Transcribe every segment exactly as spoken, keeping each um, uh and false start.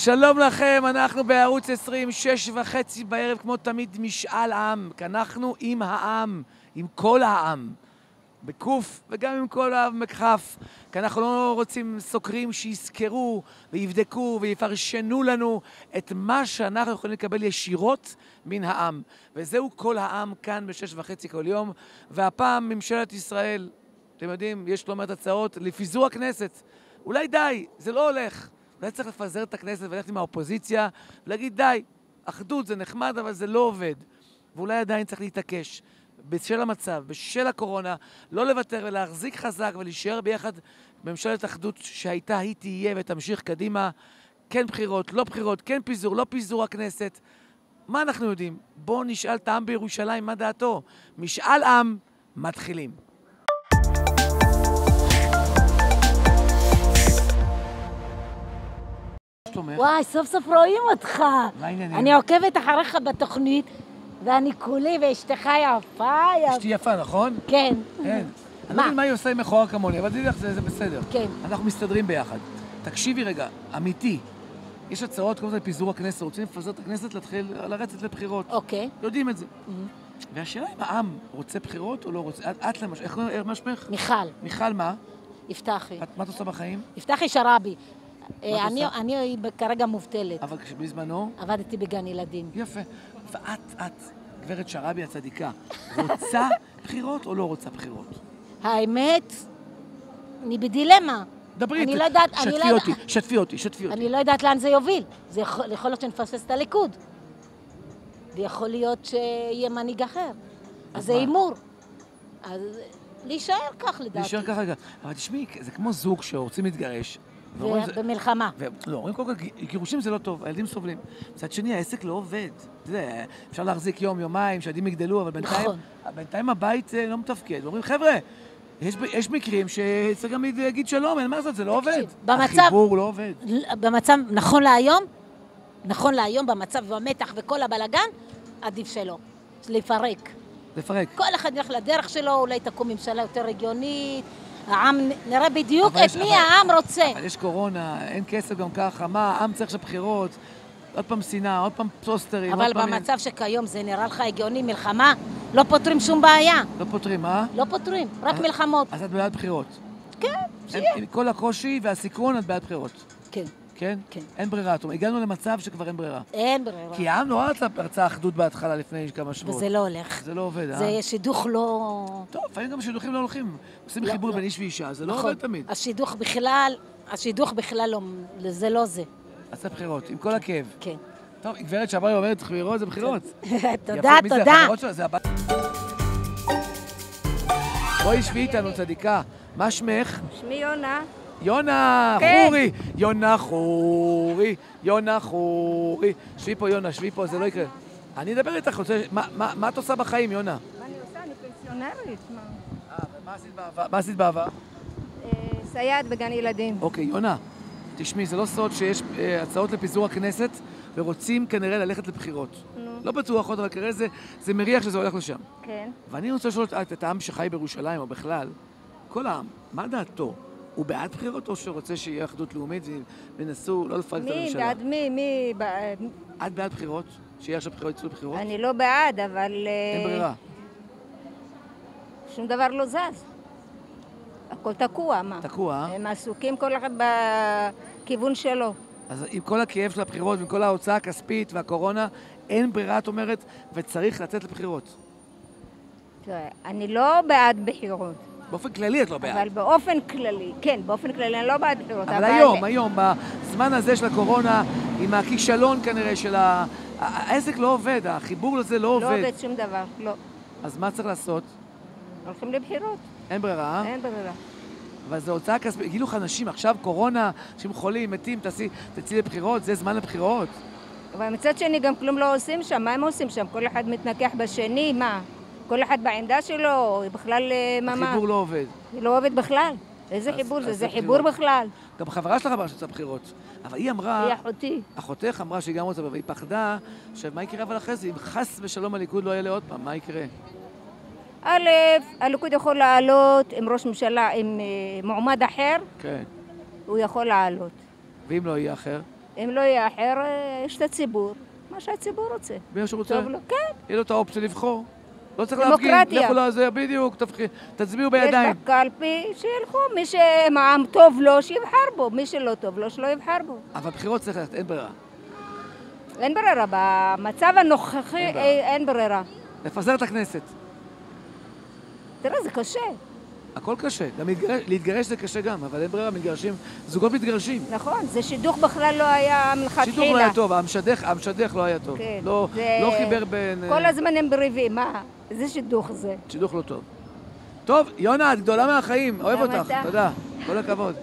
שלום לכם, אנחנו בערוץ עשרים, שש וחצי בערב, כמו תמיד משאל עם, כי אנחנו עם העם, עם כל העם, בקוף וגם עם כל העם בכף, כי אנחנו לא רוצים סוקרים שיזכרו ויבדקו ויפרשנו לנו את מה שאנחנו יכולים לקבל ישירות מן העם. וזהו כל העם כאן בשש וחצי כל יום, והפעם ממשלת ישראל, אתם יודעים, יש לא מעט הצעות לפיזור הכנסת. אולי די, זה לא הולך. אולי צריך לפזר את הכנסת וללכת עם האופוזיציה ולהגיד די, אחדות זה נחמד אבל זה לא עובד. ואולי עדיין צריך להתעקש בשל המצב, בשל הקורונה, לא לוותר ולהחזיק חזק ולהישאר ביחד בממשלת אחדות שהייתה, היא תהיה ותמשיך קדימה. כן בחירות, לא בחירות, כן פיזור, לא פיזור הכנסת. מה אנחנו יודעים? בואו נשאל את העם בירושלים מה דעתו. משאל עם, מתחילים. וואי, סוף סוף רואים אותך. מה העניינים? אני עוקבת אחריך בתוכנית, ואני כולי ואשתך יפה. אשתי יפה, נכון? כן. כן. אני לא מבין מה היא עושה עם מכוער כמוני, אבל תדעי לך, זה בסדר. כן. אנחנו מסתדרים ביחד. תקשיבי רגע, אמיתי. יש הצעות כמו זה לפיזור הכנסת, רוצים לפזר את הכנסת, להתחיל לרצת לבחירות. אוקיי. יודעים את זה. והשאלה אם העם רוצה בחירות או לא רוצה. את למשל, איך מה שמך? מיכל. מיכל מה? יפתחי. מה את עושה בחיים? יפתחי שרבי. מה את עושה? אני כרגע מובטלת. אבל בזמנו? עבדתי בגן ילדים. יפה. ואת, את, גברת שרבי הצדיקה, רוצה בחירות או לא רוצה בחירות? האמת, אני בדילמה. דברי, אני לא יודעת, אני שתפי לא אותי, יודעת- שתפי אותי, שתפי אותי. אני לא יודעת לאן זה יוביל. זה יכול יכול להיות שנפספס את הליכוד. ויכול להיות שיהיה מנהיג אחר. אז זה מה? הימור. אז להישאר כך לדעתי. להישאר ככה רגע. אבל תשמעי, זה כמו זוג שרוצים להתגרש. ואומרים, זה- במלחמה. ו- לא, אומרים כל כך, גירושים זה לא טוב, הילדים סובלים. מצד שני, העסק לא עובד. אתה יודע, אפשר להחזיק יום, יומיים, שהילדים יגדלו, אבל בינתיים, נכון. בינתיים הבית אה, לא מתפקד. ואומרים, חבר'ה, יש, יש מקרים שצריך גם להגיד שלום, אין מה לעשות, זה לא עובד. במצב- החיבור לא עובד. במצב, נכון להיום, נכון להיום, במצב והמתח וכל הבלגן, עדיף שלא. לפרק. לפרק. כל אחד ילך לדרך שלו, אולי תקום ממשלה יותר רגיונית, העם, נראה בדיוק אבל את יש- מי אבל- העם רוצה. אבל יש קורונה, אין כסף גם ככה, מה, העם צריך שבחירות, עוד פעם שנאה, עוד פעם פוסטרים, אבל עוד פעם... במצב שכיום זה נראה לך הגיוני, מלחמה, לא פותרים שום בעיה. לא פותרים, מה? לא פותרים, רק אז- מלחמות. אז את בעד בחירות. כן, שיהיה. עם כל הקושי והסיכון, את בעד בחירות. כן, כן? כן. אין ברירה. זאת אומרת, הגענו למצב שכבר אין ברירה. אין ברירה. כי העם נורא רצה רצה אחדות בהתחלה לפני כמה שבועות. וזה לא הולך. זה לא עובד, אה? זה שידוך לא... טוב, לפעמים גם שידוכים לא הולכים. עושים לא, חיבור לא. בין איש ואישה, זה לא נכון. עובד תמיד. השידוך בכלל, השידוך בכלל לא, זה לא זה. עשה בחירות, עם כל הכאב. כן. טוב, גברת שעברי אומרת בחירות זה בחירות. תודה, מי זה תודה. החברות שלו? זה הבת... בואי שבי איתנו, צדיקה. מה שמך? שמי יונה. יונה כן. חורי, יונה חורי, יונה חורי. שבי פה, יונה, שבי פה, זה לא יקרה. אני אדבר איתך, רוצה... מה, מה, מה את עושה בחיים, יונה? מה אני עושה? אני פנסיונרית. מה? אה, מה עשית בעבר? מה עשית בעבר? אה, סייעת בגן ילדים. אוקיי, יונה, תשמעי, זה לא סוד שיש אה, הצעות לפיזור הכנסת, ורוצים כנראה ללכת לבחירות. נו. לא בטוח עוד, אבל כנראה זה, זה מריח שזה הולך לשם. כן. ואני רוצה לשאול את, את העם שחי בירושלים, או בכלל, כל העם, מה דעתו? הוא בעד בחירות או שרוצה שיהיה אחדות לאומית וינסו לא לפרק את מי? הממשלה? בעד מי? מי? ב- את בעד בחירות? שיהיה עכשיו בחירות, יצאו לבחירות? אני לא בעד, אבל... אה, אין ברירה. שום דבר לא זז. הכל תקוע, מה? תקוע, אה? הם עסוקים כל אחד בכיוון שלו. אז עם כל הכאב של הבחירות, ועם כל ההוצאה הכספית והקורונה, אין ברירה, את אומרת, וצריך לצאת לבחירות. תראה, אני לא בעד בחירות, באופן כללי את לא בעד. אבל באופן כללי, כן, באופן כללי אני לא בעד בחירות. אבל היום, היום, בזמן הזה של הקורונה, עם הכישלון כנראה של ה... העסק לא עובד, החיבור לזה לא עובד. לא עובד שום דבר, לא. אז מה צריך לעשות? הולכים לבחירות, אין ברירה, אה? אין ברירה. אבל זו הוצאה כספית. גילו לך אנשים, עכשיו קורונה, אנשים חולים, מתים, תעשי, תצאי לבחירות, זה זמן לבחירות. אבל מצד שני גם כלום לא עושים שם, מה הם עושים שם? כל אחד מתנכח בשני, מה? כל אחד בעמדה שלו, בכלל מה מה? החיבור לא עובד. זה לא עובד בכלל. איזה אז- חיבור אז זה? זה זה בחירות. חיבור בכלל. גם חברה שלך אמרה שצריך בחירות. אבל היא אמרה, היא אחותי. אחותך אמרה שהיא גם רוצה, והיא פחדה, שמה יקרה אבל אחרי זה, אם חס ושלום הליכוד לא יעלה עוד פעם, מה יקרה? א', הליכוד יכול לעלות עם ראש ממשלה, עם אה, מועמד אחר, כן. הוא יכול לעלות. ואם לא יהיה אחר? אם לא יהיה אחר, יש את הציבור. מה שהציבור רוצה. מי שרוצה? טוב לו, כן. יהיה לו את האופציה לבחור. לא צריך דמוקרטיה. להפגין, לכו לזה, בדיוק, תצביעו בידיים. יש בקלפי, שילכו. מי שהעם טוב לו, שיבחר בו. מי שלא טוב לו, שלא יבחר בו. אבל בחירות צריך ללכת, אין ברירה. אין ברירה. במצב הנוכחי אין ברירה. אין ברירה. לפזר את הכנסת. תראה, זה קשה. הכל קשה. גם להתגרש, להתגרש זה קשה גם, אבל אין ברירה, מתגרשים. זוגות מתגרשים. נכון, זה שידוך בכלל לא היה מלכתחילה. שידוך לא היה טוב, המשדך, המשדך לא היה טוב. כן. לא, זה... לא חיבר בין... כל הזמן הם בריבים, מה? איזה שידוך זה? שידוך לא טוב. טוב, יונה, את גדולה מהחיים, אוהב גם אותך. אתה. תודה. כל הכבוד.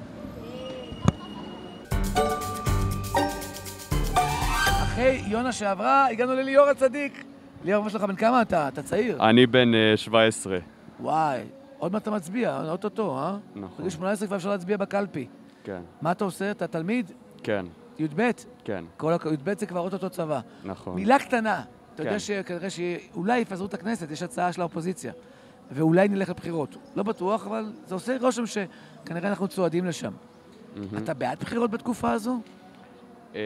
אחרי יונה שעברה, הגענו לליאור הצדיק. ליאור, מה שלך, בן כמה אתה? אתה צעיר. אני בן uh, שבע עשרה. וואי, עוד מעט אתה מצביע, אוטוטו, אה? נכון. בגיל שמונה עשרה כבר אפשר להצביע בקלפי. כן. מה אתה עושה? אתה תלמיד? כן. י"ב? כן. כל הכ... י"ב זה כבר אוטוטו צבא. נכון. מילה קטנה. אתה יודע כן. שכנראה שאולי יפזרו את הכנסת, יש הצעה של האופוזיציה. ואולי נלך לבחירות. לא בטוח, אבל זה עושה רושם שכנראה אנחנו צועדים לשם. מהמם. אתה בעד בחירות בתקופה הזו? אה...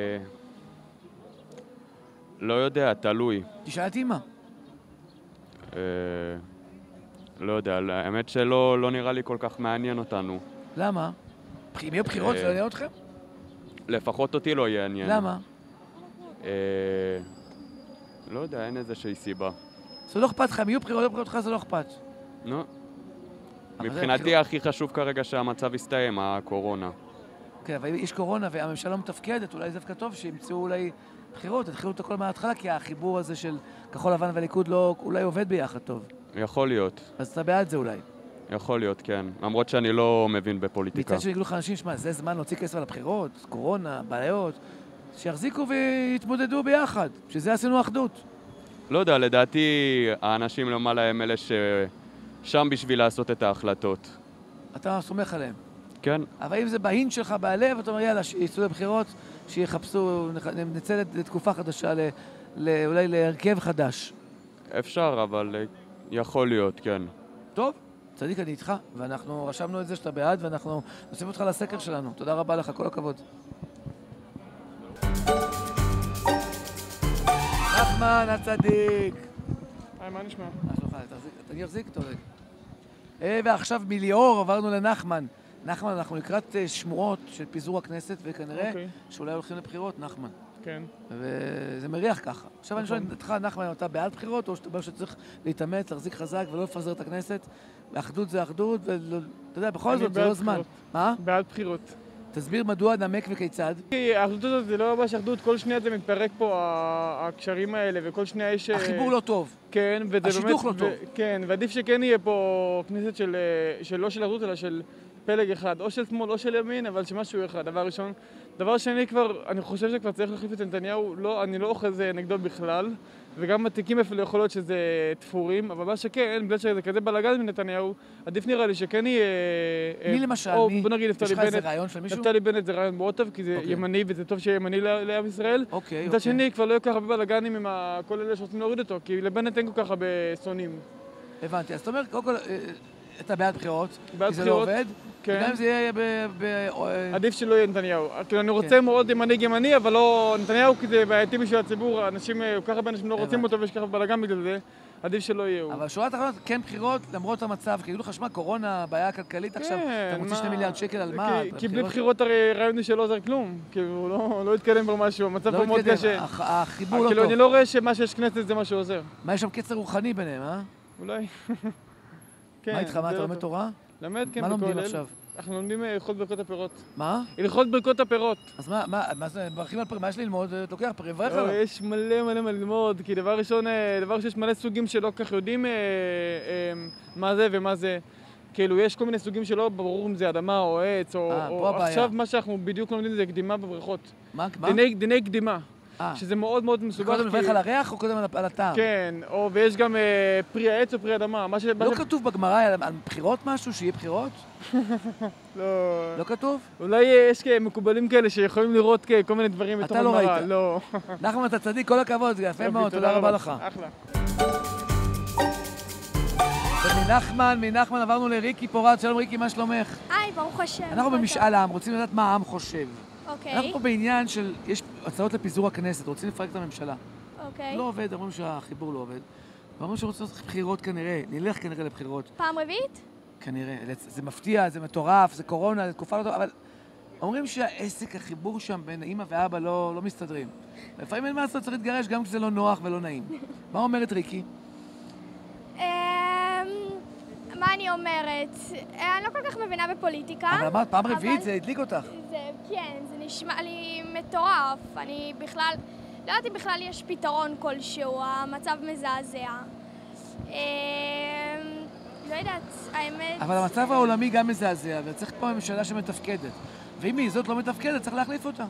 לא יודע, תלוי. תשאל את אמא. אה... לא יודע, האמת שלא לא נראה לי כל כך מעניין אותנו. למה? אם יהיו בחירות אה, זה לא יעניין אתכם? לפחות אותי לא יעניין. למה? אה... לא יודע, אין איזושהי סיבה. זה לא אכפת לך, אם יהיו בחירות או בחירות לך זה לא אכפת. נו. אבל זה מבחינתי בחירות. הכי חשוב כרגע שהמצב יסתיים, הקורונה. כן, אבל יש קורונה והממשלה לא מתפקדת, אולי זה דווקא טוב שימצאו אולי בחירות, תתחילו את הכל מההתחלה, כי החיבור הזה של כחול לבן וליכוד לא, אולי עובד ביחד טוב. יכול להיות. אז אתה בעד זה אולי. יכול להיות, כן. למרות שאני לא מבין בפוליטיקה. מצד שני יגידו לך אנשים, שמע, זה זמן להוציא כסף על הבחירות, קורונה, בעיות, שיחזיקו ויתמודדו ביחד, שזה עשינו אחדות. לא יודע, לדעתי האנשים למעלה הם אלה ששם בשביל לעשות את ההחלטות. אתה סומך עליהם. כן, אבל אם זה בהין שלך בלב, אתה אומר, יאללה, שיצאו לבחירות, שיחפשו, נצא לתקופה חדשה, ל, ל, אולי להרכב חדש. אפשר, אבל אה, יכול להיות, כן. טוב, צדיק, אני איתך, ואנחנו רשמנו את זה שאתה בעד, ואנחנו נוסיף אותך לסקר שלנו. תודה רבה לך, כל הכבוד. נחמן הצדיק. היי, מה נשמע? מה שלומך? תחזיק, אני אחזיק אותו רגע. אה, ועכשיו מליאור עברנו לנחמן. נחמן, אנחנו לקראת אה, שמועות של פיזור הכנסת, וכנראה אוקיי. שאולי הולכים לבחירות, נחמן. כן. וזה מריח ככה. עכשיו אני שואל אותך, נחמן, אתה בעד בחירות, או שאתה אומר שצריך להתאמץ, להחזיק חזק ולא לפזר את הכנסת? אחדות זה אחדות, ואתה יודע, בכל אני זאת זה בעד לא זמן. בחירות. מה? בעד בחירות. תסביר מדוע, נמק וכיצד. כי האחדות הזאת זה לא ממש אחדות, כל שניה זה מתפרק פה, ה- הקשרים האלה, וכל שניה יש... החיבור לא טוב. כן, וזה באמת... השידוך לא טוב. ו- כן, ועדיף שכן יהיה פה כנסת של, אה, של לא של אחדות, אלא של פלג אחד, או של שמאל או של ימין, אבל שמשהו אחד, דבר ראשון. דבר שני, כבר, אני חושב שכבר צריך להחליף את נתניהו, לא, אני לא אוחז נגדו בכלל, וגם בתיקים אפילו יכול להיות שזה תפורים, אבל מה שכן, בגלל שזה כזה בלגן מנתניהו, עדיף נראה לי שכן יהיה... אה, מי למשל? או מי? בוא נגיד יש נפתלי לך איזה בנט. רעיון של מישהו? נפתלי בנט זה רעיון מאוד טוב, כי זה אוקיי. ימני, וזה טוב שיהיה ימני ל- לעם ישראל. אוקיי, מצד אוקיי. שני, כבר לא יהיה כל כך הרבה בלגנים עם ה- כל אלה שרוצים להוריד אותו, כי לבנט אין כל כך הרבה שונאים. הבנתי. אז אתה אומר, קודם כל, אה, אתה בעד בחירות, בעד כי זה לא בחירות, עובד, כן. וגם אם זה יהיה ב... ב- אה, עדיף שלא יהיה נתניהו. כאילו, אני רוצה כן. מאוד מנהיג ימני, אבל לא נתניהו, כי זה בעייתי בשביל הציבור. אנשים, אה, כל כך הרבה אנשים לא רוצים הבנתי. אותו ויש ככה בלגן בגלל זה. עדיף שלא יהיה הוא. אבל שורה תחתונה, כן בחירות, למרות המצב, כי יגידו לך, שמע, קורונה, בעיה כלכלית עכשיו, אתה מוציא מה- שני מיליארד שקל על מה? כי- כי בלי בחירות הרי רעיון שלא עוזר כלום. כאילו, לא- לא התקדם כבר משהו, המצב לא פה מאוד מתקדם, קשה. הח- החיבור לא כאילו, טוב. אני לא רואה שמה שיש כנסת זה מה שעוזר. מה, יש שם קצר רוחני ביניהם, אה? אולי. כן, מה איתך, מה, זה אתה לא לומד טוב. תורה? למד, כן, מה לומדים בכולל. עכשיו? אנחנו לומדים אה, הלכות ברכות הפירות. מה? הלכות ברכות הפירות. אז מה, מה, מה זה, מברכים על פרי, מה יש ללמוד? אתה לוקח פרי, מברך לא, עליו. יש מלא מלא מה ללמוד, כי דבר ראשון, אה, דבר שיש מלא סוגים שלא כל כך יודעים אה, אה, מה זה ומה זה. כאילו, יש כל מיני סוגים שלא ברור אם זה אדמה או עץ, או, אה, פה או הבעיה. עכשיו מה שאנחנו בדיוק לומדים זה קדימה בברכות. מה, מה? דיני, דיני קדימה, אה, שזה מאוד מאוד מסובך. קודם כי- מברך על הריח או קודם על- על הטעם? כן, או, ויש גם אה, פרי העץ או פרי אדמה. מה ש... מה לא ש- כתוב בגמרא על על בחירות משהו, שיהיה בחירות? לא... לא כתוב? אולי אה, יש כ- מקובלים כאלה שיכולים לראות כ- כל מיני דברים אתה בתוך לא הגמרא. ראית. לא. נחמן, אתה צדיק, כל הכבוד, זה יפה יופי, מאוד, תודה רבה לך. אחלה. ומנחמן, מנחמן עברנו לריקי פורט, שלום ריקי, מה שלומך? היי, ברוך השם. אנחנו הכל במשאל העם, רוצים לדעת מה העם חושב. אוקיי. אנחנו פה בעניין של, יש הצעות לפיזור הכנסת, רוצים לפרק את הממשלה. אוקיי. לא עובד, אומרים שהחיבור לא עובד. ואומרים שרוצים לעשות בחירות כנראה, נלך כנראה לבחירות. פעם רביעית? כנראה. זה מפתיע, זה מטורף, זה קורונה, זה תקופה לא טובה, אבל אומרים שהעסק, החיבור שם בין אמא ואבא לא, לא מסתדרים. לפעמים אין מה לעשות, צריך להתגרש גם כשזה לא נוח ולא נעים. מה אומרת ריקי? אמ, מה אני אומרת? אני לא כל כך מבינה בפוליטיקה. אבל אמרת, פעם אבל רביעית זה הדליק אותך. זה, כן, זה נשמע לי מטורף. אני בכלל, לא יודעת אם בכלל יש פתרון כלשהו, המצב מזעזע. אמ, לא יודעת, האמת... אבל המצב העולמי גם מזעזע, וצריך פה ממשלה שמתפקדת. ואם היא זאת לא מתפקדת, צריך להחליף אותה.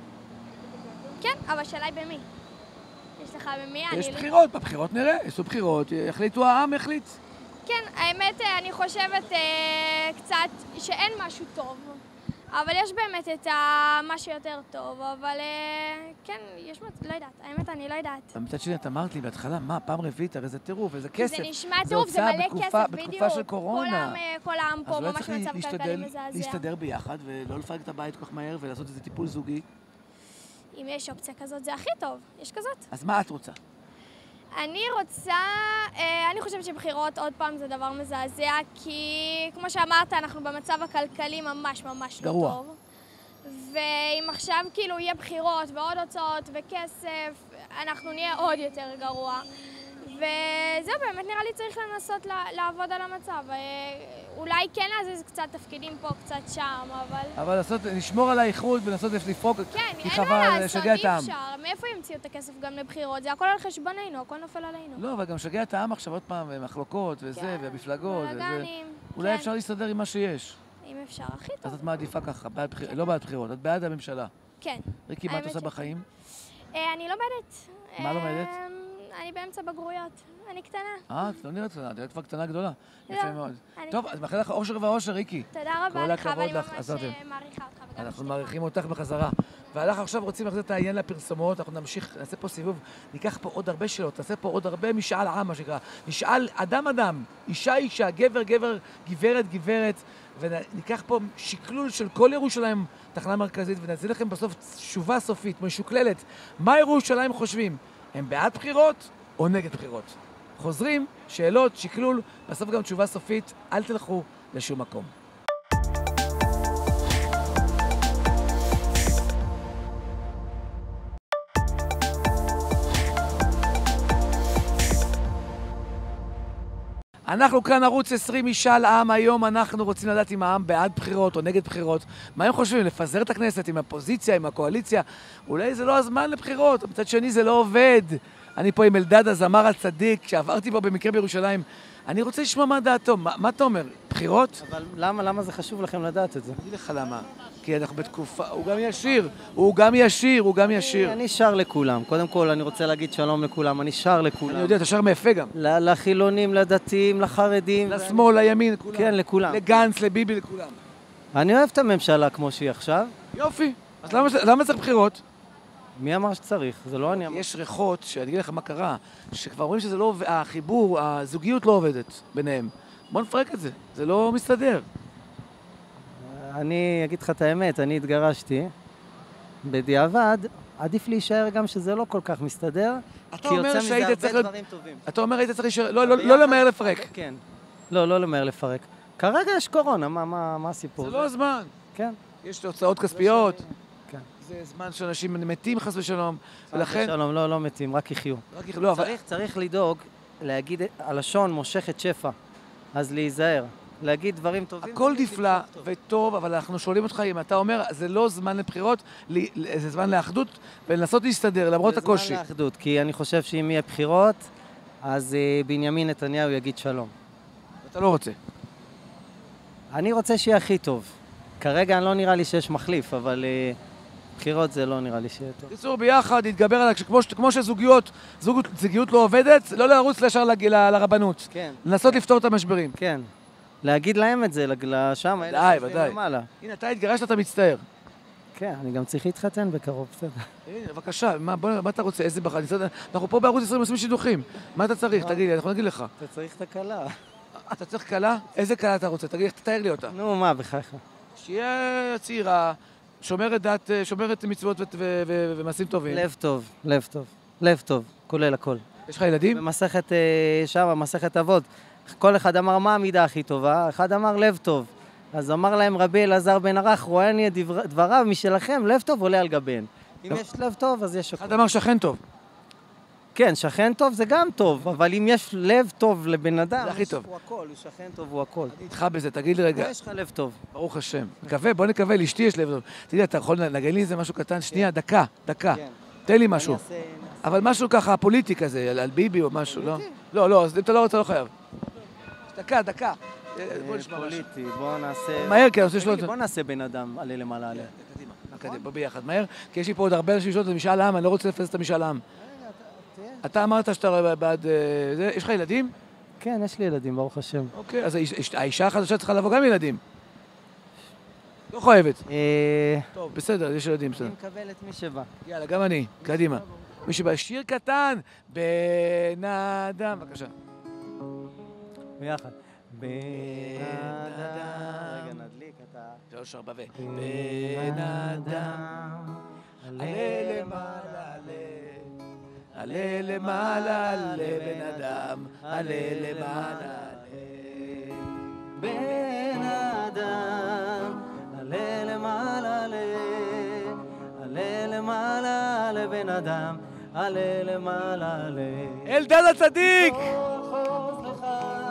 כן, אבל השאלה היא במי. יש לך במי? יש אני... בחירות, בבחירות נראה, יעשו בחירות, יחליטו, העם יחליט. כן, האמת, אני חושבת אה, קצת שאין משהו טוב. אבל יש באמת את ה... מה שיותר טוב, אבל אה, כן, יש... לא יודעת, האמת, אני לא יודעת. מצד שני, את אמרת לי בהתחלה, מה, פעם רביעית, הרי זה טירוף, איזה כסף. זה נשמע טירוף, זה מלא בתקופה, כסף, בתקופה בדיוק. של קורונה. כל העם, כל העם פה ממש מצב כלכלי מזעזע. להסתדר ביחד ולא לפרק את הבית כל כך מהר ולעשות איזה טיפול זוגי. אם יש אופציה כזאת, זה הכי טוב. יש כזאת. אז מה את רוצה? אני רוצה, אה, אני חושבת שבחירות עוד פעם זה דבר מזעזע, כי כמו שאמרת, אנחנו במצב הכלכלי ממש ממש לא גרוע. טוב. ואם עכשיו כאילו יהיה בחירות ועוד הוצאות וכסף, אנחנו נהיה עוד יותר גרוע. וזהו, באמת נראה לי צריך לנסות לעבוד על המצב. אולי כן להזיז קצת תפקידים פה, קצת שם, אבל... אבל לעשות, לשמור על האיחוד ולנסות לפרוק, כן, כי אין מה חבל, לעשות, לשגע את אי העם. אפשר. מאיפה ימציאו את הכסף גם לבחירות? זה הכל על חשבוננו, הכל נופל עלינו. לא, אבל גם לשגע את העם עכשיו עוד פעם, ומחלוקות וזה, כן, והמפלגות וזה. בלגנים, אולי כן. אפשר להסתדר עם מה שיש. אם אפשר, הכי טוב. אז את מעדיפה ככה, בעד בחיר- לא בעד בחירות, את בעד הממשלה. כן. ריקי, מה את האמת עושה שכן. בחיים? אה, אני לומדת. מה לומדת? אה, אני באמצע בגרויות. אני קטנה. אה, את לא נראית קטנה, את נראית כבר קטנה גדולה. לא, יפה מאוד. אני- טוב, אז מאחל לך אושר ואושר, ריקי. תודה רבה כל לך, הכבוד ואני לך, ממש עזרתם. אה, מעריכה אותך. וגם אנחנו אשתך. מעריכים אותך בחזרה. ואנחנו עכשיו רוצים להחזיר את העניין לפרסומות, אנחנו נמשיך, נעשה פה סיבוב, ניקח פה עוד הרבה שאלות, נעשה פה עוד הרבה משאל עם, מה שנקרא. נשאל אדם אדם, אישה אישה, גבר גבר, גברת גברת, וניקח פה שקלול של כל ירושלים, תחנה מרכזית, ונעשה לכם בסוף תשובה סופית, משוקללת. מה ירושלים חושבים? הם בעד בחירות או נגד בחירות? חוזרים, שאלות, שקלול, בסוף גם תשובה סופית, אל תלכו לשום מקום. אנחנו כאן ערוץ עשרים משאל עם, היום אנחנו רוצים לדעת אם העם בעד בחירות או נגד בחירות. מה הם חושבים? לפזר את הכנסת עם הפוזיציה, עם הקואליציה? אולי זה לא הזמן לבחירות, מצד שני זה לא עובד. אני פה עם אלדד הזמר הצדיק, שעברתי פה במקרה בירושלים. אני רוצה לשמוע מה דעתו, מה, מה אתה אומר? בחירות? אבל למה, למה זה חשוב לכם לדעת את זה? אגיד לך למה. כי אנחנו בתקופה, הוא גם ישיר, הוא גם ישיר, הוא גם ישיר. אני שר לכולם. קודם כל, אני רוצה להגיד שלום לכולם. אני שר לכולם. אני יודע, אתה שר מאפה גם. ל- לחילונים, לדתיים, לחרדים. לשמאל, לימין, לכולם. כן, לכולם. לגנץ, לביבי, לכולם. אני אוהב את הממשלה כמו שהיא עכשיו. יופי. אז למה, למה צריך בחירות? מי אמר שצריך? זה לא אני אמר. יש ריחות, שאני אגיד לך מה קרה, שכבר אומרים שזה לא עובד, החיבור, הזוגיות לא עובדת ביניהם. בוא נפרק את זה, זה לא מסתדר. אני אגיד לך את האמת, אני התגרשתי. בדיעבד, עדיף להישאר גם שזה לא כל כך מסתדר. אתה כי אומר יוצא מזה שהיית הרבה צריך להיות- דברים טובים. אתה אומר היית צריך להישאר, לא, לא, לא למהר לפרק. כן. לא, לא למהר לפרק. כרגע יש קורונה, מה, מה, מה הסיפור? זה לא הזמן. כן. יש הוצאות כספיות, כן. זה זמן שאנשים מתים חס ושלום, ולכן... ולכן... שלום, לא, לא מתים, רק יחיו. רק- לא, אבל... צריך, צריך לדאוג, להגיד, הלשון מושכת שפע, אז להיזהר. להגיד דברים טובים. הכל תמיד נפלא למשוך טוב. וטוב, אבל אנחנו שואלים אותך אם אתה אומר, זה לא זמן לבחירות, לי- זה זמן לאחדות, ולנסות להסתדר, למרות זה הקושי. זמן לאחדות, כי אני חושב שאם יהיה בחירות, אז אה, בנימין נתניהו יגיד שלום. אתה לא רוצה. אני רוצה שיהיה הכי טוב. כרגע אני לא נראה לי שיש מחליף, אבל אה, בחירות זה לא נראה לי שיהיה טוב. בקיצור, ביחד, להתגבר על... כמו, ש- כמו שזוגיות, זוג, זוגיות לא עובדת, לא לרוץ ישר לג- ל- לרבנות. כן. לנסות לפתור את המשברים. כן. להגיד להם את זה, לשם, ודאי, ודאי. למעלה. הנה, אתה התגרשת, אתה מצטער. כן, אני גם צריך להתחתן בקרוב, בסדר. הנה, בבקשה, מה, בוא, מה אתה רוצה? איזה בחר? אנחנו פה בערוץ עשרים עושים שידוכים. מה אתה צריך? תגיד לי, אנחנו נגיד לך. אתה צריך את הכלה. אתה צריך כלה? איזה כלה אתה רוצה? תגיד, תתאר לי אותה. נו, מה, בחייך. שיהיה צעירה, שומרת דת, שומרת מצוות ומעשים טובים. לב טוב, לב טוב, לב טוב, כולל הכל. יש לך ילדים? במסכת שם, מסכת אבות, כל אחד אמר מה המידה הכי טובה, אחד אמר לב טוב. אז אמר להם רבי אלעזר בן ערך, רואה אני את דבריו משלכם, לב טוב עולה על גביהן. אם יש לב טוב, אז יש... אחד אמר שכן טוב. כן, שכן טוב זה גם טוב, אבל אם יש לב טוב לבן אדם, זה הכי טוב. הוא הכל, הוא שכן טוב, הוא הכל. אני איתך בזה, תגיד לי רגע. יש לך לב טוב. ברוך השם. מקווה, בוא נקווה, לאשתי יש לב טוב. תגיד, אתה יכול לנגן לי איזה משהו קטן? שנייה, דקה, דקה. תן לי משהו. אבל משהו ככה פוליטי כזה, על ביבי או משהו, לא? לא, לא, אז אם אתה לא רוצה, לא חייב. דקה, דקה. בוא נשמע משהו. פוליטי, בוא נעשה... מהר, כי אני רוצה לשאול... בוא נעשה בן אדם, עלה למעלה עלה. קדימה, קדימה, בוא ביחד, מהר. כי יש לי פה עוד הרבה אנשים לשאול את משאל העם, אני לא רוצה לפס את המשאל העם. אתה אמרת שאתה בעד... יש לך ילדים? כן, יש לי ילדים, ברוך השם. אוקיי, אז האישה החדשה צריכה לבוא גם ילדים. לא חייבת. טוב, בסדר, יש ילדים, בסדר. אני מקבל את מי שבא. יאללה, גם אני, קדימה. מי שבא, שיר קטן, בן אדם, בבקשה. ביחד. בן אדם. רגע, נדליק אתה. שלוש ארבע ו... בן אדם, עלה למעלה, עלה. עלה למעלה, עלה בן אדם, עלה למעלה, עלה. בן אדם, עלה למעלה, עלה. עלה למעלה, עלה בן אדם, עלה למעלה, עלה. אלדד הצדיק! חוז לך,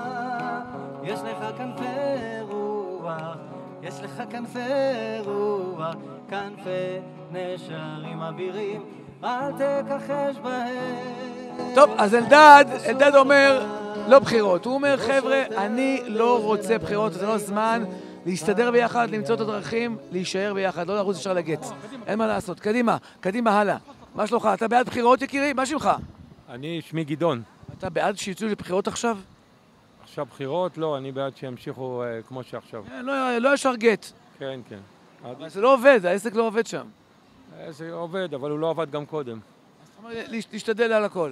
יש לך כנפי רוח, יש לך כנפי רוח, כנפי נשרים אבירים, אל תכחש בהם. טוב, אז אלדד, אלדד אומר, לא בחירות. הוא אומר, חבר'ה, אני לא רוצה בחירות, זה לא זמן להסתדר ביחד, למצוא את הדרכים, להישאר ביחד, לא לרוץ ישר לגט. אין מה לעשות. קדימה, קדימה, הלאה. מה שלומך? אתה בעד בחירות, יקירי? מה שמך? אני, שמי גדעון. אתה בעד שיצאו לבחירות עכשיו? עכשיו בחירות? לא, אני בעד שימשיכו אה, כמו שעכשיו. לא, לא ישר גט. כן, כן. אבל זה לא עובד, העסק לא עובד שם. זה עובד, אבל הוא לא עבד גם קודם. זאת אומרת, להשתדל על הכל.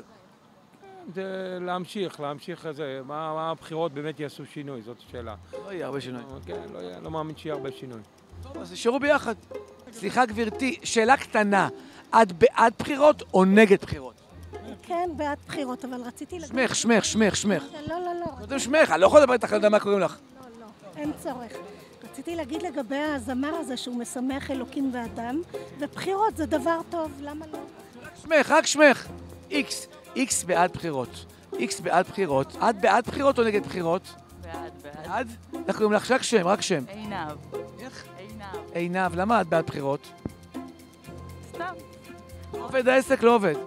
זה להמשיך, להמשיך איזה, מה, מה הבחירות באמת יעשו שינוי, זאת השאלה. לא יהיה הרבה שינוי. כן, לא, יהיה, לא מאמין שיהיה הרבה שינוי. טוב, אז נשארו ביחד. סליחה, גברתי, שאלה קטנה. את בעד בחירות או נגד בחירות? כן, בעד בחירות, אבל רציתי... שמך, שמך, שמך, שמך. לא, לא, לא. קודם שמך, אני לא יכול לדבר איתך, אני יודע מה קוראים לך. לא, לא, אין צורך. רציתי להגיד לגבי הזמר הזה שהוא משמח אלוקים ואדם, ובחירות זה דבר טוב, למה לא? שמך, רק שמך. איקס, איקס בעד בחירות. איקס בעד בחירות. את בעד בחירות או נגד בחירות? בעד, בעד. בעד? איך קוראים לך? רק שם, רק שם. עינב. איך? עינב. עינב, למה את בעד בחירות? סתם. עובד העסק, לא עובד.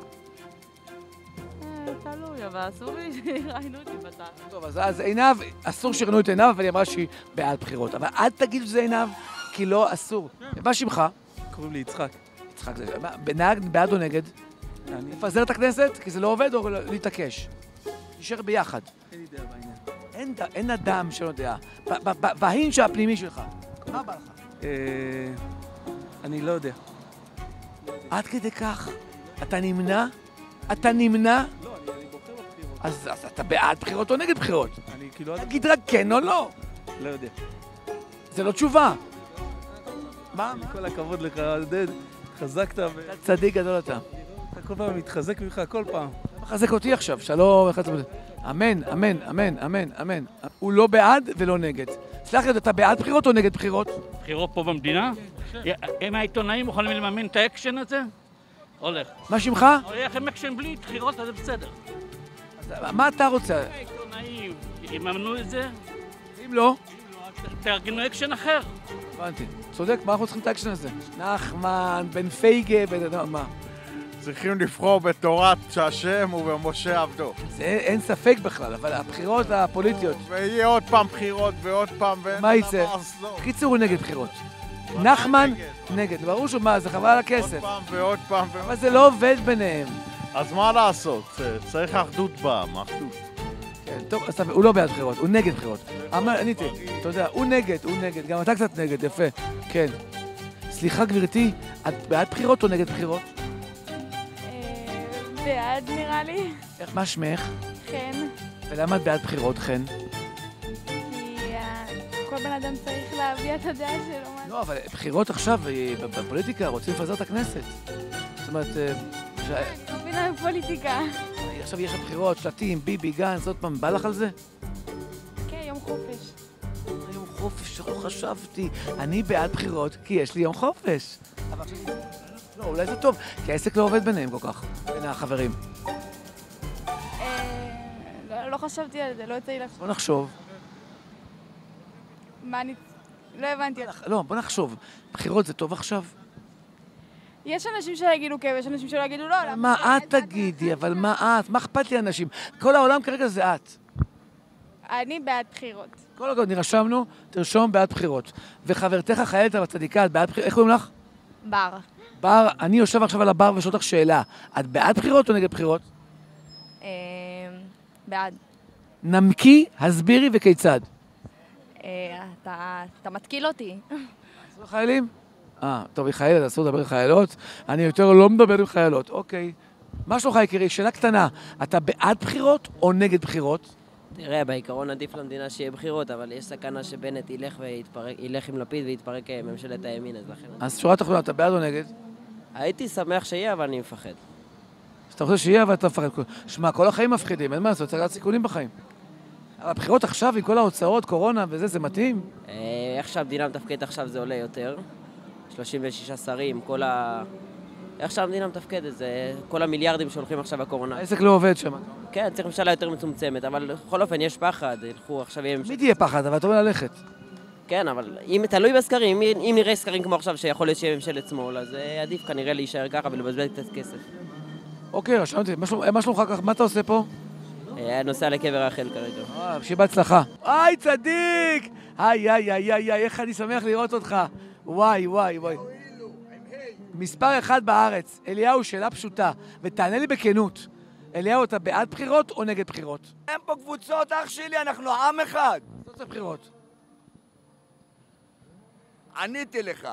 תלוי, אבל אסור לי שראיינו אותי בצד. טוב, אז, אז עינב, אסור שיראינו את עינב, אבל היא אמרה שהיא בעד בחירות. אבל אל תגיד שזה עינב, כי לא אסור. מה שמך? קוראים לי יצחק. יצחק זה... נהג בעד או נגד? אני... לפזר את הכנסת, כי זה לא עובד, או להתעקש? נשאר ביחד. אין לי דעה בעניין. אין, אין אדם שלא יודע. בהינג' הפנימי שלך. מה בא לך? אה... אני לא יודע. עד כדי כך? אתה נמנע? אתה נמנע? לא, אני, אני בוחר בבחירות. אז, אז אתה בעד בחירות או נגד בחירות? אני כאילו... תגיד רק כן או לא. לא יודע. זה לא תשובה. מה? כל הכבוד לך, עודד. חזקת ו... אתה צדיק גדול אתה. אתה כל פעם מתחזק ממך, כל פעם. אתה מחזק אותי עכשיו, שלום. אמן, אמן, אמן, אמן, אמן. הוא לא בעד ולא נגד. סלח לי, אתה בעד בחירות או נגד בחירות? בחירות פה במדינה? הם העיתונאים יכולים לממן את האקשן הזה? הולך. מה שמך? הולך עם אקשן בלי בחירות, אז זה בסדר. מה אתה רוצה? העיתונאים יממנו את זה? אם לא? תארגנו אקשן אחר. הבנתי. צודק, מה אנחנו צריכים את האקשן הזה? נחמן, בן פייגה, בן... מה? צריכים לבחור בתורת השם ובמשה עבדו. זה אין ספק בכלל, אבל הבחירות הפוליטיות... ויהיה עוד פעם בחירות ועוד פעם... מה יצא? קיצור הוא נגד בחירות. נחמן נגד. ברור שהוא מה, זה חבל על הכסף. עוד פעם ועוד פעם ועוד... אבל זה לא עובד ביניהם. אז מה לעשות? צריך אחדות בעם, אחדות. כן, טוב, אז הוא לא בעד בחירות, הוא נגד בחירות. עניתי, אתה יודע, הוא נגד, הוא נגד, גם אתה קצת נגד, יפה, כן. סליחה גברתי, את בעד בחירות או נגד בחירות? בעד נראה לי. איך, מה שמך? חן. ולמה את בעד בחירות, חן? כי כל כל בן אדם צריך להביע את הדעה שלו. מה- לא, אבל בחירות עכשיו, אה, בפוליטיקה, רוצים לפזר את הכנסת. זאת אומרת, אה, ש- לא מבינה בפוליטיקה. עכשיו יש בחירות, שלטים, ביבי, גנץ, עוד פעם, בא לך על זה? כן, יום חופש. יום חופש, לא חשבתי. אני בעד בחירות, כי יש לי יום חופש. אבל עכשיו... לא, אולי זה טוב, כי העסק לא עובד ביניהם כל כך, בין החברים. אה, לא- לא חשבתי על זה, לא יוצא לי לחשוב. בוא נחשוב. מה אני... לא הבנתי. לא, בוא נחשוב. בחירות זה טוב עכשיו? יש אנשים שיגידו כן, ויש אנשים שלא יגידו לא. למה? מה את תגידי? אבל מה את? מה אכפת לי אנשים? כל העולם כרגע זה את. אני בעד בחירות. כל הכבוד, נרשמנו, תרשום בעד בחירות. וחברתך חיילת בצדיקה, את בעד בחירות? איך קוראים לך? בר. בר, אני יושב עכשיו על הבר ושואל אותך שאלה. את בעד בחירות או נגד בחירות? אה, בעד. נמקי, הסבירי וכיצד. אה, אתה אתה מתקיל אותי. אסור חיילים? אה, טוב, היא חיילת, אסור לדבר עם חיילות. אני יותר לא מדבר עם חיילות. אוקיי. מה שלומך, יקירי? שאלה קטנה. אתה בעד בחירות או נגד בחירות? תראה, בעיקרון עדיף למדינה שיהיה בחירות, אבל יש סכנה שבנט ילך ויתפרק, ילך עם לפיד ויתפרק ממשלת הימין, אז לכן... אז שורה תחתונה, אתה בעד או נגד? הייתי שמח שיהיה, אבל אני מפחד. אתה חושב שיהיה, אבל אתה מפחד. שמע, כל החיים מפחידים, אין מה לעשות, צריך סיכונים בחיים. אבל הבחירות עכשיו, עם כל ההוצאות, קורונה וזה, זה מתאים? אה, איך שהמדינה מתפקדת עכשיו זה עולה יותר. שלושים ושישה שרים, כל ה... איך שהמדינה מתפקדת, זה כל המיליארדים שהולכים עכשיו בקורונה. העסק לא עובד שם. כן, צריך ממשלה יותר מצומצמת, אבל בכל אופן יש פחד, ילכו עכשיו יהיה... מי תהיה פחד, אבל אתה אומר ללכת. כן, אבל אם תלוי בסקרים, אם, אם נראה סקרים כמו עכשיו שיכול להיות שיהיה ממשלת שמאל, אז עדיף כנראה להישאר ככה ולבזבז קצת כסף. אוקיי, רשמתי, מה שלומך כך? מה אתה עושה פה? נוסע לקבר רחל כרגע. אה, שיהיה בהצלחה. היי, צדיק! היי, היי, היי, היי, איך אני שמח לראות אותך. וואי, וואי, וואי. מספר אחד בארץ, אליהו, שאלה פשוטה, ותענה לי בכנות. אליהו, אתה בעד בחירות או נגד בחירות? אין פה קבוצות, אח שלי, אנחנו עם אחד. לא צריך בחירות. עניתי לך.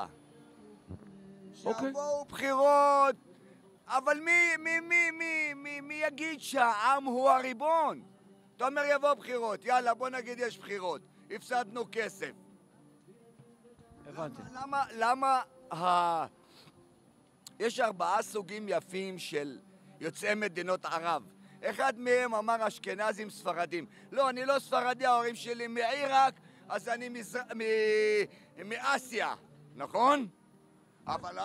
אוקיי. שיבואו בחירות, אבל מי, מי, מי, מי, מי, מי יגיד שהעם הוא הריבון? אתה אומר יבואו בחירות, יאללה, בוא נגיד יש בחירות. הפסדנו כסף. הבנתי. למה, למה ה... יש ארבעה סוגים יפים של יוצאי מדינות ערב. אחד מהם אמר אשכנזים ספרדים. לא, אני לא ספרדי, ההורים שלי מעיראק, אז אני מזר... מ... מאסיה, נכון? אבל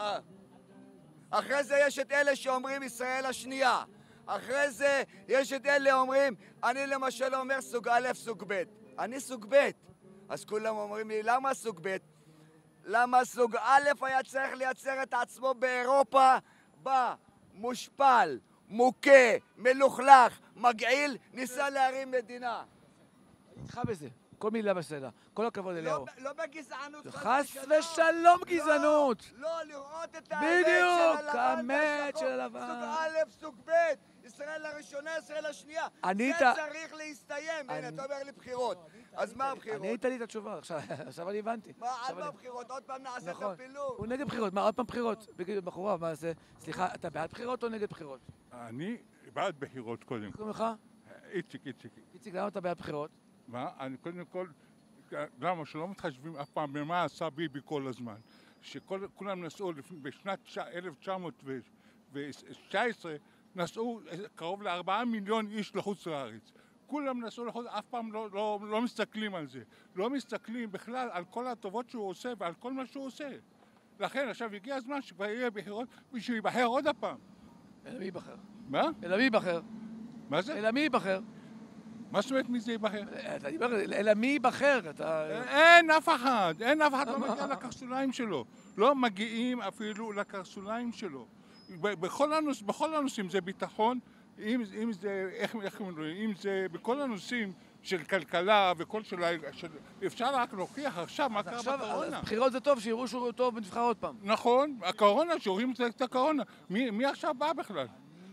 אחרי זה יש את אלה שאומרים ישראל השנייה. אחרי זה יש את אלה אומרים, אני למשל אומר סוג א', סוג ב'. אני סוג ב'. אז כולם אומרים לי, למה סוג ב'? למה סוג א' היה צריך לייצר את עצמו באירופה? בא, מושפל, מוכה, מלוכלך, מגעיל, ניסה להרים מדינה. איתך בזה, כל מילה בסדר. כל הכבוד אליהו. לא בגזענות. חס ושלום גזענות. לא, לראות את בדיוק, האמת של הלבן. האמת של הלבן. סוג א', סוג ב', ישראל הראשונה, ישראל השנייה. אני זה ת- צריך להסתיים. הנה, אתה אומר לי בחירות. אז מה הבחירות? אני הייתה לי את התשובה, עכשיו עכשיו אני הבנתי. מה, עכשיו עד אני- בבחירות? עוד פעם נעשה את נכון. הפילוג. הוא נגד בחירות, מה עוד פעם בחירות? בגיל בחורה, מה זה? סליחה, אתה בעד בחירות או נגד בחירות? אני בעד בחירות קודם. קוראים לך? איציק, איציק. איציק, למה אתה בעד בחירות? מה? אני קודם כל, למה שלא מתחשבים אף פעם במה עשה ביבי כל הזמן? שכולם נסעו לפני- בשנת אלף תשע מאות תשע עשרה, נסעו קרוב לארבעה מיליון איש לחוץ לארץ. כולם נסעו לחוץ, אף פעם לא, לא, לא מסתכלים על זה. לא מסתכלים בכלל על כל הטובות שהוא עושה ועל כל מה שהוא עושה. לכן עכשיו הגיע הזמן שכבר יהיה בחירות ושהוא ייבחר עוד הפעם. אלא מי ייבחר? מה? אלא מי ייבחר? מה זה? אלא מי ייבחר? מה זאת אומרת מי זה ייבחר? אני אומר, אלא מי ייבחר? אתה... אין אף אחד, אין אף אחד לא מגיע לקרסוליים שלו. לא מגיעים אפילו לקרסוליים שלו. ב- בכל הנוש, בכל הנושאים זה ביטחון, אם, אם זה, איך, איך אומרים, אם זה בכל הנושאים של כלכלה וכל של, של אפשר רק להוכיח עכשיו מה קרה עכשיו, בקורונה. אז בחירות זה טוב, שיראו שהוא טוב ונבחר עוד פעם. נכון, הקורונה, שרואים את הקורונה. מי, מי עכשיו בא בכלל?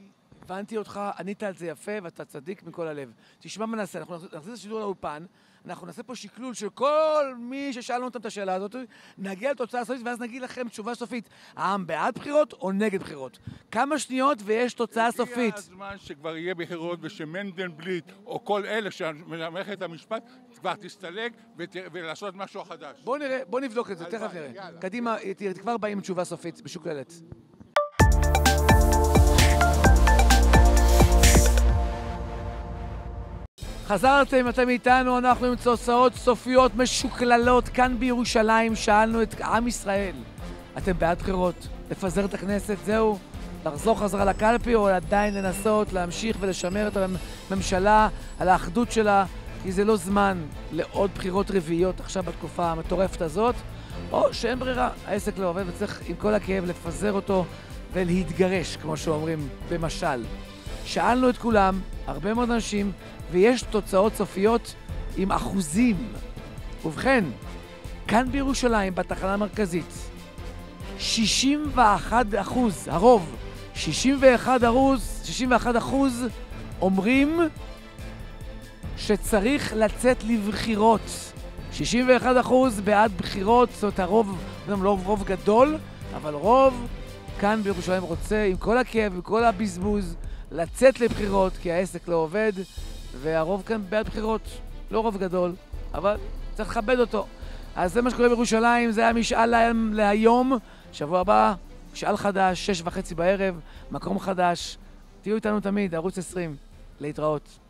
הבנתי אותך, ענית על זה יפה, ואתה צדיק מכל הלב. תשמע מה נעשה, אנחנו נחזיר את השידור לאולפן, אנחנו נעשה פה שקלול של כל מי ששאלנו אותם את השאלה הזאת, נגיע לתוצאה סופית, ואז נגיד לכם תשובה סופית. העם בעד בחירות או נגד בחירות? כמה שניות ויש תוצאה סופית. הגיע הזמן שכבר יהיה בחירות ושמנדלבליט או כל אלה שמערכת המשפט כבר תסתלק ולעשות משהו חדש. בואו נראה, בואו נבדוק את זה, תכף נראה. קדימה, כבר באים תשובה סופית בשוקללת. חזרתם, אתם איתנו, אנחנו עם תוצאות סופיות משוקללות כאן בירושלים. שאלנו את עם ישראל, אתם בעד בחירות? לפזר את הכנסת, זהו? לחזור חזרה לקלפי או עדיין לנסות להמשיך ולשמר את הממשלה על האחדות שלה, כי זה לא זמן לעוד בחירות רביעיות עכשיו בתקופה המטורפת הזאת, או שאין ברירה, העסק לא עובד וצריך עם כל הכאב לפזר אותו ולהתגרש, כמו שאומרים במשל. שאלנו את כולם, הרבה מאוד אנשים, ויש תוצאות סופיות עם אחוזים. ובכן, כאן בירושלים, בתחנה המרכזית, שישים ואחד אחוז, הרוב, שישים ואחד אחוז, שישים ואחד אחוז אומרים שצריך לצאת לבחירות. שישים ואחד אחוז בעד בחירות, זאת אומרת הרוב, לא רוב גדול, אבל רוב כאן בירושלים רוצה, עם כל הכאב, עם כל הבזבוז, לצאת לבחירות, כי העסק לא עובד, והרוב כאן בעד בחירות. לא רוב גדול, אבל צריך לכבד אותו. אז זה מה שקורה בירושלים, זה היה משאל להם להיום. שבוע הבא, משאל חדש, שש וחצי בערב, מקום חדש. תהיו איתנו תמיד, ערוץ עשרים. להתראות.